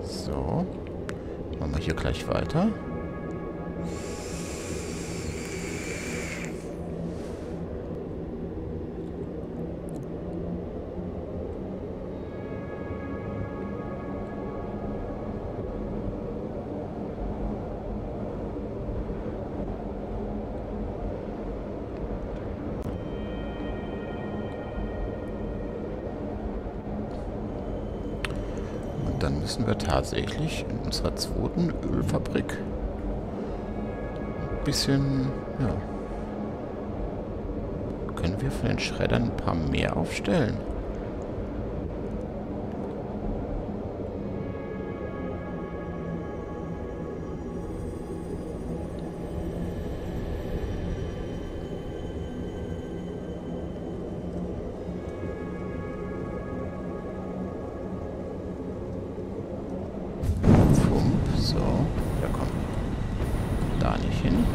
So. Machen wir hier gleich weiter. Dann müssen wir tatsächlich in unserer zweiten Ölfabrik ein bisschen, ja, können wir von den Schreddern ein paar mehr aufstellen. So, ja komm. Da nicht hin.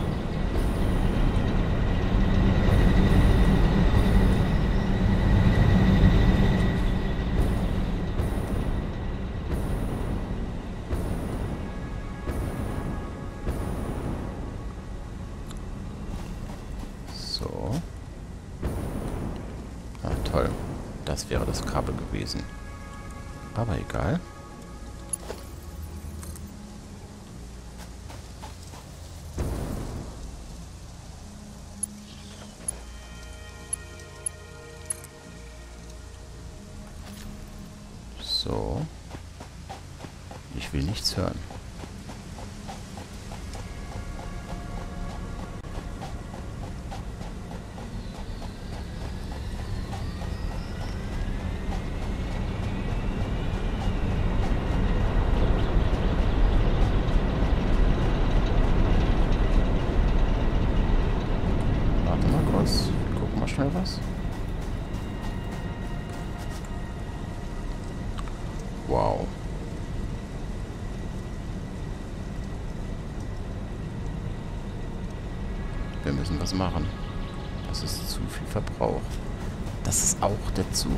So. Ah, toll. Das wäre das Kabel gewesen. Aber egal. So. Ich will nichts hören. Warte mal kurz. Wir gucken mal schnell was. Wow. Wir müssen was machen. Das ist zu viel Verbrauch. Das ist auch der Zug.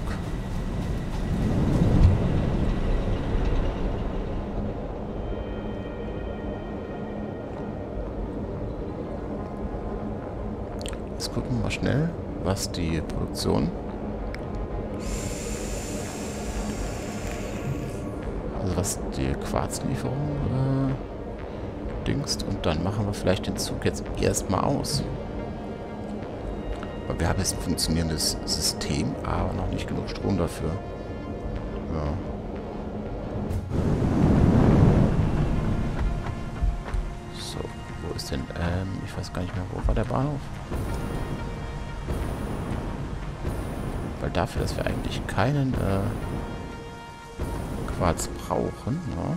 Jetzt gucken wir mal schnell, was die Produktion... Also was die Quarzlieferung dingst. Und dann machen wir vielleicht den Zug jetzt erstmal aus. Weil wir haben jetzt ein funktionierendes System, aber noch nicht genug Strom dafür. Ja. So, wo ist denn... ich weiß gar nicht mehr, wo war der Bahnhof? Weil dafür, dass wir eigentlich keinen Quarz brauchen, ne?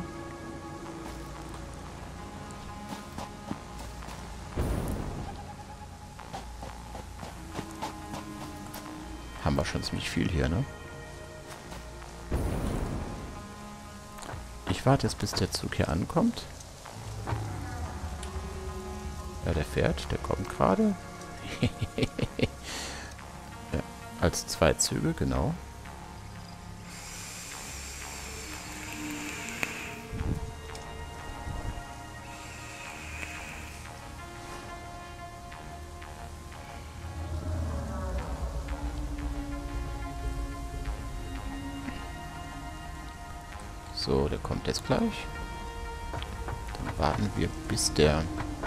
Haben wir schon ziemlich viel hier, ne? Ich warte jetzt, bis der Zug hier ankommt. Ja, der fährt, der kommt gerade. Ja, als 2 Züge, genau. So, der kommt jetzt gleich. Dann warten wir, bis der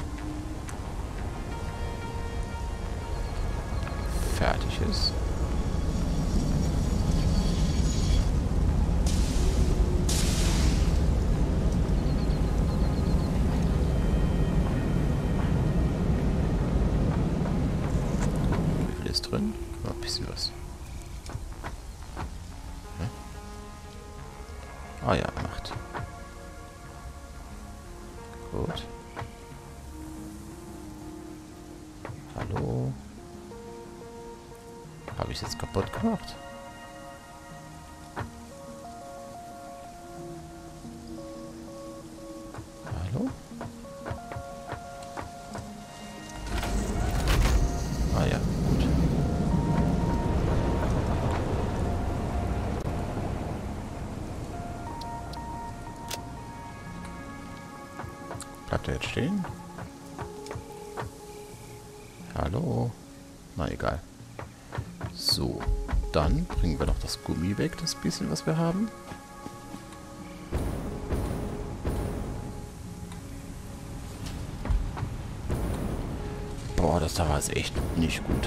fertig ist. Wie viel ist drin? Ja, ein bisschen was. Ah ja, macht. Gut. Hallo. Habe ich es jetzt kaputt gemacht? Hallo? Ah ja, gut. Bleibt er jetzt stehen? Hallo? Na egal. So, dann bringen wir noch das Gummi weg, das bisschen, was wir haben. Boah, das da war jetzt echt nicht gut.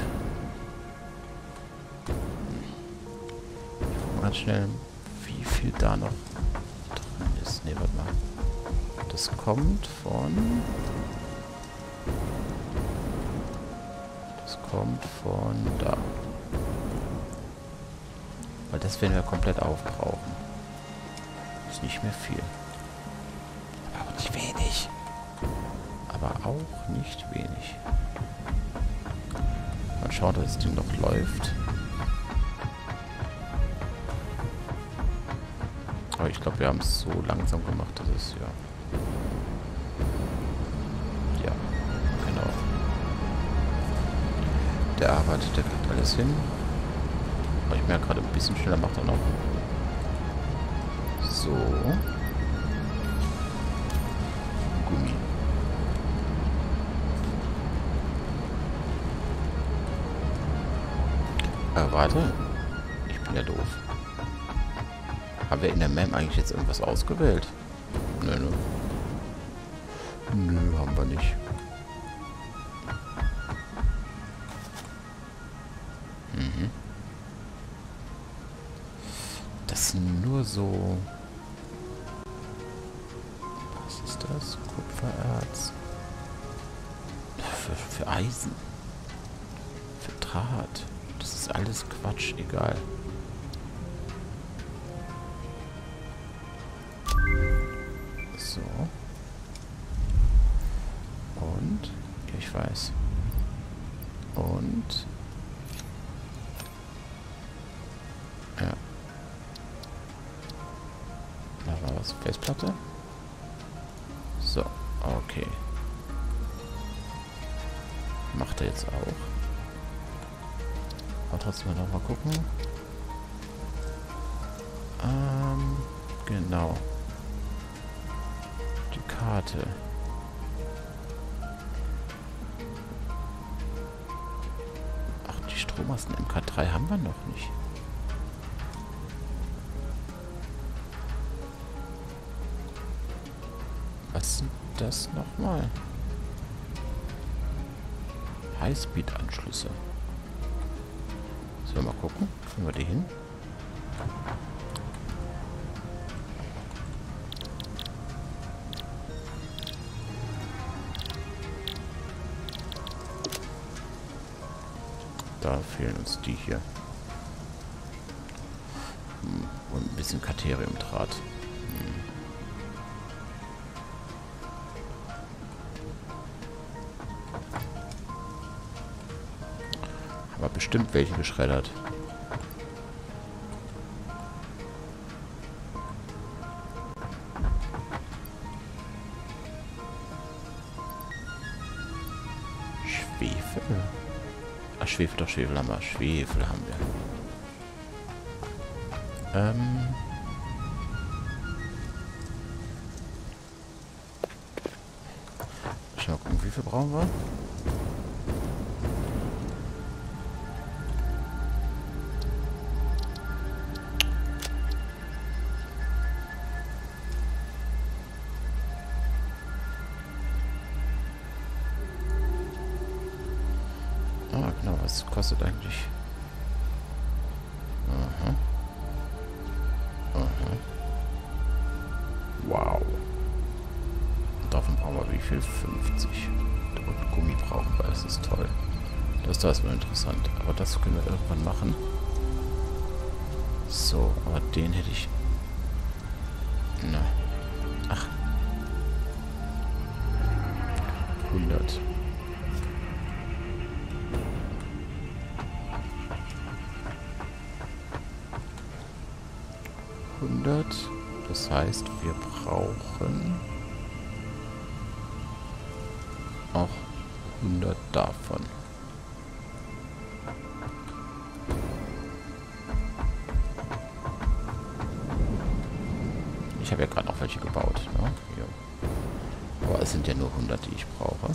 Ganz schnell, wie viel da noch drin ist. Ne, warte mal. Das kommt von... Das kommt von da. Weil das werden wir komplett aufbrauchen. Ist nicht mehr viel. Aber auch nicht wenig. Aber auch nicht wenig. Mal schauen, dass das Ding noch läuft. Aber ich glaube, wir haben es so langsam gemacht, dass es ja... Ja, genau. Der arbeitet, der kriegt alles hin. Aber ich merke gerade, ein bisschen schneller macht er noch. So. Gummi. Warte. Ich bin ja doof. Haben wir in der Map eigentlich jetzt irgendwas ausgewählt? Nö, nö. Nö, haben wir nicht. Mhm. Das sind nur so... Was ist das? Kupfererz. Für Eisen. Für Draht. Das ist alles Quatsch, egal. So. Und? Ja, ich weiß. Und? Ja. Da war was. Festplatte? So, okay. Macht er jetzt auch. Aber trotzdem noch mal gucken. Genau. Die Karte. Ach, die Strommasten MK3 haben wir noch nicht. Was sind das nochmal? Highspeed-Anschlüsse. Sollen wir mal gucken? Kriegen wir die hin? Da fehlen uns die hier. Und ein bisschen Kateriumdraht. Haben wir bestimmt welche geschreddert. Schwefel? Ach, Schwefel, doch, Schwefel haben wir. Schwefel haben wir. Schau mal gucken, wie viel brauchen wir? Ah, genau, was kostet eigentlich? Aha. Aha. Wow. Und davon brauchen wir wie viel? 50. Und Gummi brauchen wir, das ist toll. Das ist mal interessant. Aber das können wir irgendwann machen. So, aber den hätte ich... Na. Ach. 100. Das heißt, wir brauchen auch 100 davon. Ich habe ja gerade noch welche gebaut. Ne? Aber es sind ja nur 100, die ich brauche.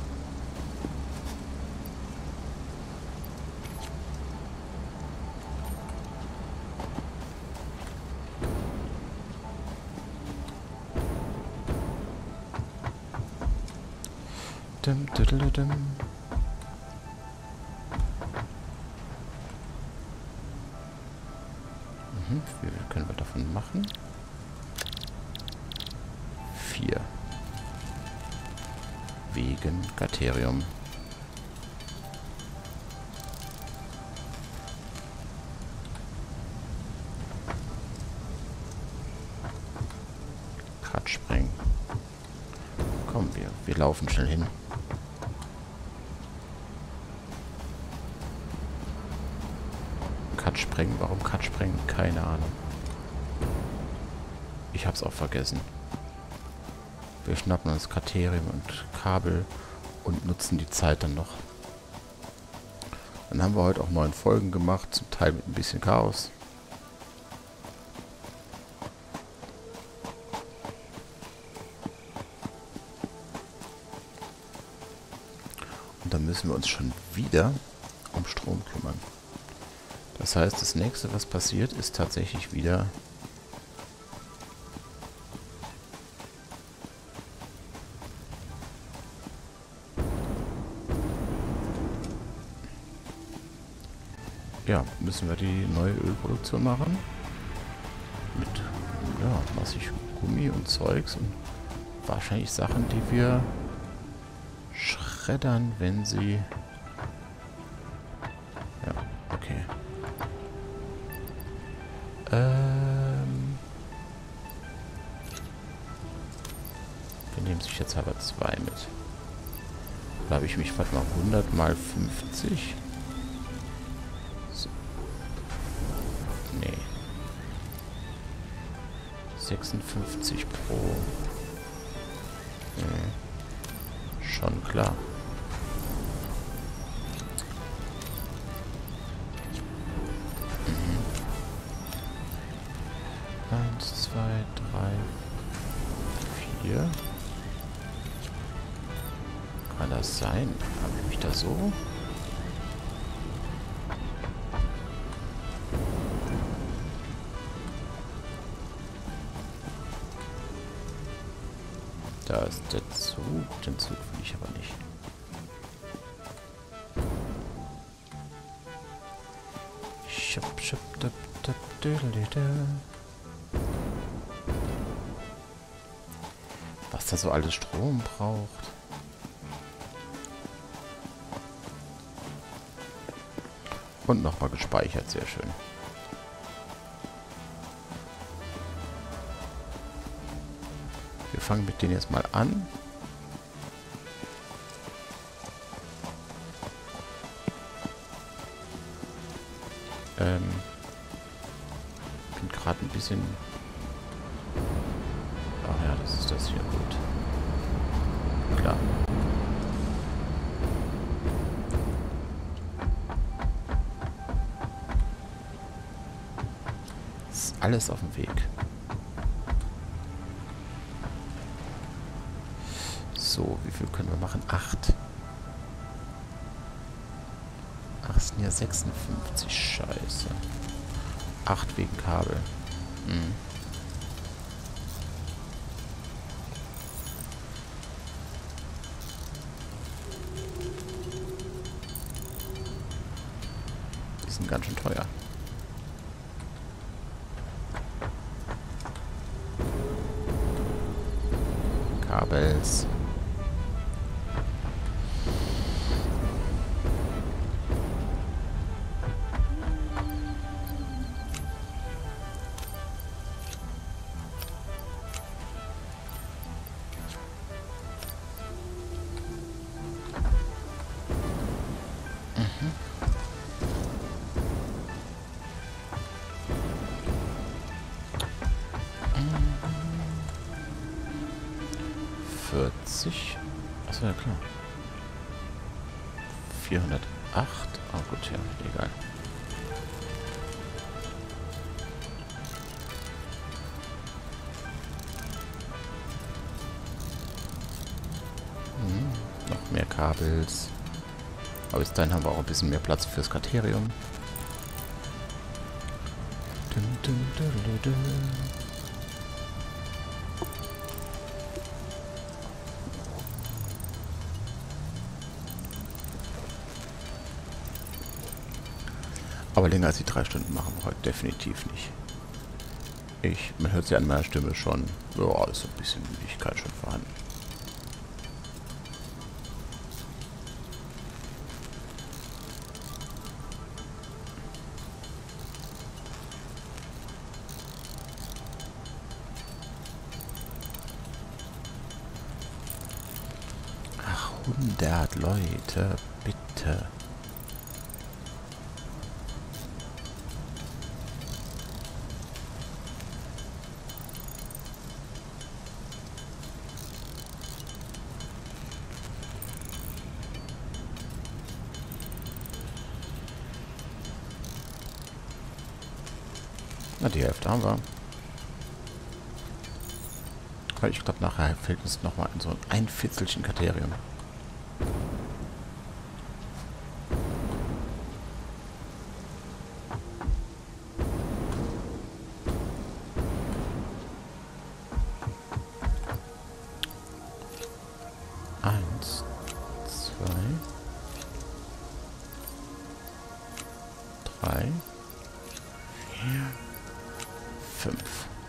Dim, diddle-dim. Wie viel können wir davon machen? 4. Wegen Gaterium. Cut sprengen. Komm, wir laufen schnell hin. Cut sprengen. Warum Cut sprengen? Keine Ahnung. Ich hab's auch vergessen. Wir schnappen uns Katerium und Kabel und nutzen die Zeit dann noch. Dann haben wir heute auch 9 Folgen gemacht, zum Teil mit ein bisschen Chaos. Und dann müssen wir uns schon wieder um Strom kümmern. Das heißt, das nächste, was passiert, ist tatsächlich wieder ja, müssen wir die neue Ölproduktion machen. Mit, ja, massig Gummi und Zeugs und wahrscheinlich Sachen, die wir schreddern, wenn sie... Ja, okay. Wir nehmen sich jetzt aber 2 mit. Da habe ich mich, warte mal, 100 mal 50... 56 pro. Schon klar. Mhm. 1, 2, 3, 4. Kann das sein? Habe ich mich da so? Da ist der Zug. Den Zug will ich aber nicht. Was da so alles Strom braucht. Und nochmal gespeichert, sehr schön. Wir fangen mit denen jetzt mal an. Bin gerade ein bisschen... Ach ja, das ist das hier, gut. Klar. Ist alles auf dem Weg. So, wie viel können wir machen? 8. Ach, es sind ja 56. Scheiße. 8 wegen Kabel. Hm. Die sind ganz schön teuer. Kabels. Achso, ja klar. 408. Oh gut, ja, egal. Kabels. Aber bis dahin haben wir auch ein bisschen mehr Platz fürs Katerium. Dun, dun, dun, dun, dun. Aber länger als die 3 Stunden machen wir heute definitiv nicht. Man hört sie an meiner Stimme schon. Ja, ist so ein bisschen Müdigkeit schon vorhanden. Ach, 100 Leute, bitte. Na, die Hälfte haben wir. Aber ich glaube, nachher fehlt uns nochmal so ein Viertelchen Katerium. Eins, zwei, drei, vier, 5.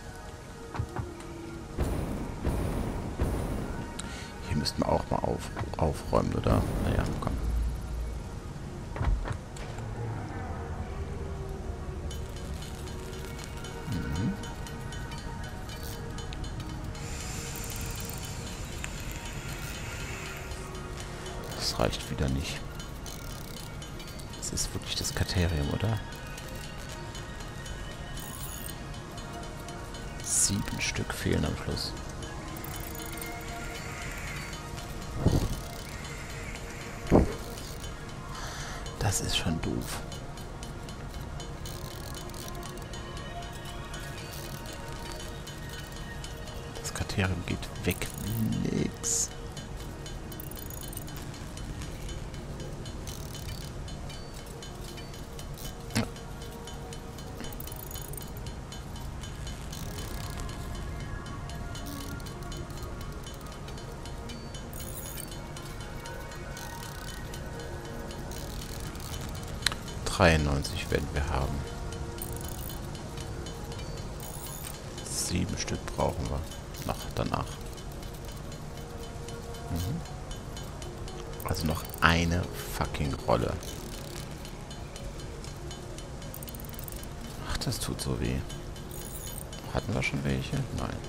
Hier müssten wir auch mal aufräumen, oder? Naja, komm. Mhm. Das reicht wieder nicht. Das ist wirklich das Katerium, oder? 7 Stück fehlen am Schluss. Das ist schon doof. Das Katerium geht weg wie nix. $93 werden wir haben. 7 Stück brauchen wir noch danach. Mhm. Also noch eine fucking Rolle. Ach, das tut so weh. Hatten wir schon welche? Nein.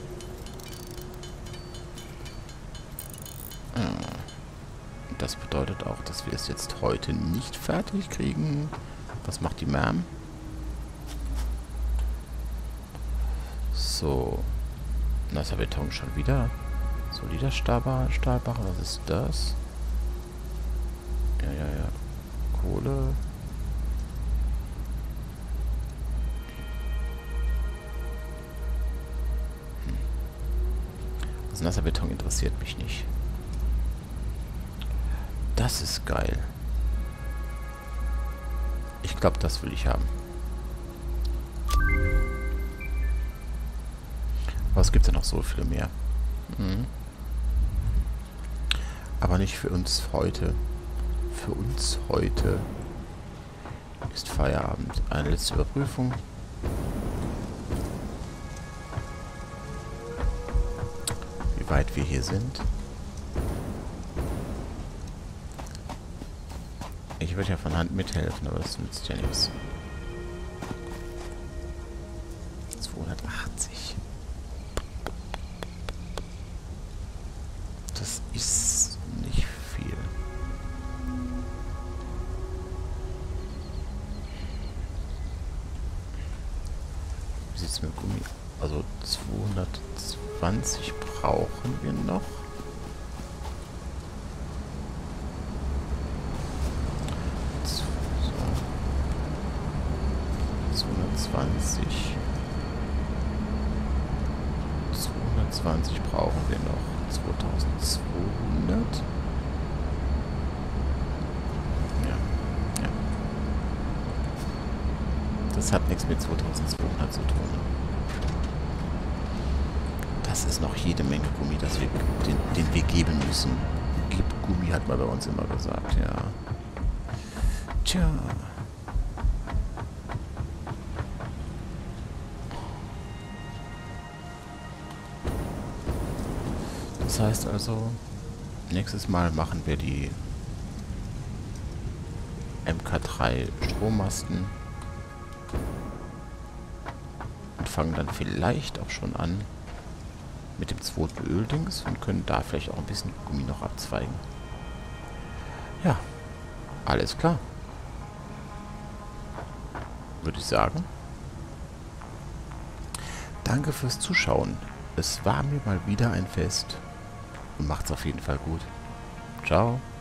Das bedeutet auch, dass wir es jetzt heute nicht fertig kriegen. Was macht die Ma'am? So. Nasser Beton schon wieder. Solider Stahlbach. Was ist das? Ja. Kohle. Das nasser Beton interessiert mich nicht. Das ist geil. Ich glaube, das will ich haben. Aber es gibt ja noch so viele mehr. Mhm. Aber nicht für uns heute. Für uns heute ist Feierabend. Eine letzte Überprüfung. Wie weit wir hier sind. Ich würde ja von Hand mithelfen, aber das nützt ja nichts. 280. Das ist nicht viel. Wie sieht es mit Gummi? Also 220 brauchen wir noch. 220 brauchen wir noch. 2200. Das hat nichts mit 2200 zu tun. Das ist noch jede Menge Gummi, den wir geben müssen. Gib Gummi, hat man bei uns immer gesagt, ja. Tja. Das heißt also, nächstes Mal machen wir die MK3 Strommasten und fangen dann vielleicht auch schon an mit dem zweiten Öldings und können da vielleicht auch ein bisschen Gummi noch abzweigen. Ja, alles klar. Würde ich sagen. Danke fürs Zuschauen. Es war mir mal wieder ein Fest und macht's auf jeden Fall gut. Ciao.